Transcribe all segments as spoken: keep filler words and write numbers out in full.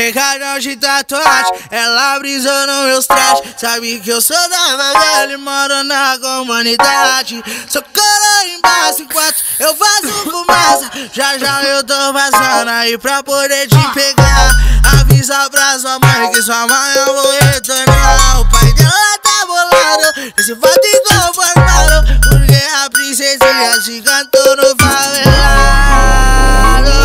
Brincadão de tatuagem, ela brisou nos meus trajes. Sabe que eu sou da favela e moro na comunidade. Sou coroa embaixo enquanto eu faço fumaça. Já já eu tô passando aí pra poder te pegar. Avisa pra sua mãe que sua mãe eu vou retornar. O pai dela tá bolado, esse fato inconformado, porque a princesinha se cantou no favelado.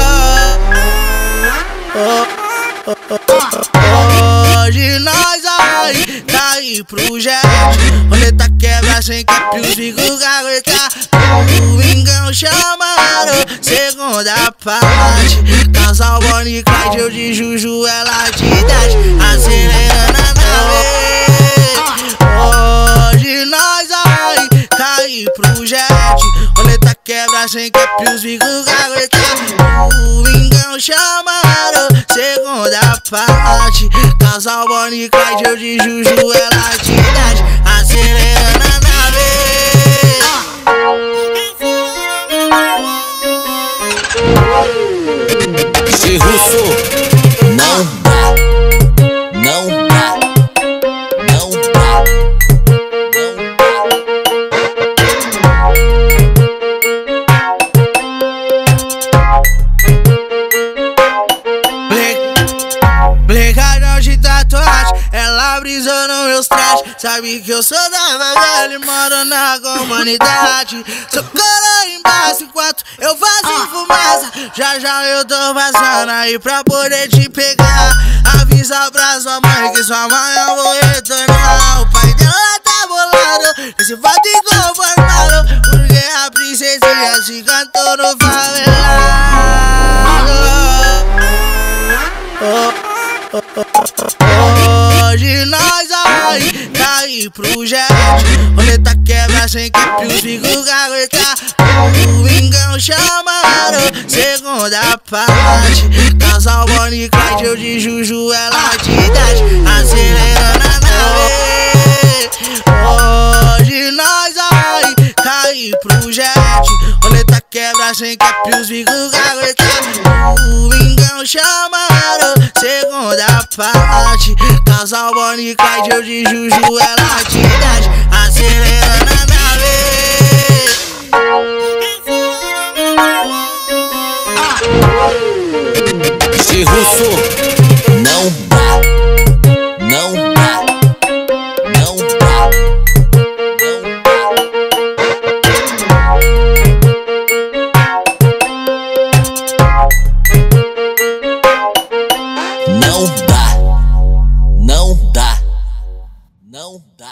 Oh, oh, oh, oh. Hoje nós vai cair pro jet. Roleta quebra sem cap, os bicos caguetar. O Vingão chamaram, segunda parte. Casal Bonnie e Clyde, eu de Juju, ela de dez. Acelerando a nave. Hoje nós vai cair pro jet. Roleta quebra sem cap, os bicos caguetar. O Vingão chamaram, segunda parte. Casal Bonnie e Clyde, eu de Juju, ela de dez. Acelerando a nave. Esse russo não dá, não dá, não dá, não dá. Brincadão de tatuagem, ela brisou nos meus trajes. Sabe que eu sou da favela e moro na comunidade. Sou coroa embaixo enquanto eu faço fumaça. Já já eu tô passando aí pra poder te pegar. Avisa pra sua mãe que sua mãe eu vou retornar. O pai dela tá bolado, esse fato inconformado, porque a princesinha se cantou no favelado. Oh, oh, oh, oh. Hoje nós vai cair pro jet. Roleta quebra sem cap, os bicos caguetar. O Vingão chamaram, segunda parte. Casal Bonnie e Clyde, eu de Juju, ela de dez. Acelerando a nave. Hoje nós vai cair pro jet. Roleta quebra sem cap, os bicos caguetar. O Vingão chamaram, segunda parte. Casal Bonnie e Clyde, eu de Juju, ela de dez. Acelerando a nave. Esse russo não dá, não dá, não dá, não dá, não dá, não dá.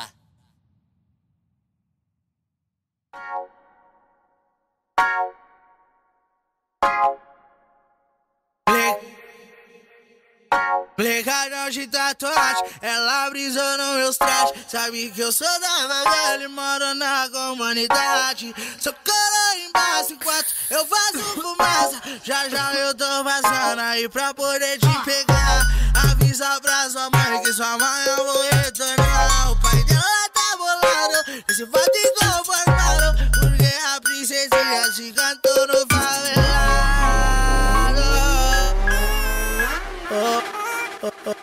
Brincadão de tatuagem, ela brisou nos meus trajes. Sabe que eu sou da favela e moro na comunidade. Sou coroa embaixo enquanto eu faço fumaça. Já já eu tô passando aí pra poder te pegar. Avisa pra sua mãe que sua mãe eu vou retornar. O pai dela tá bolado, esse fato inconformado, porque a princesinha se cantou no favelado. Oh, oh, oh,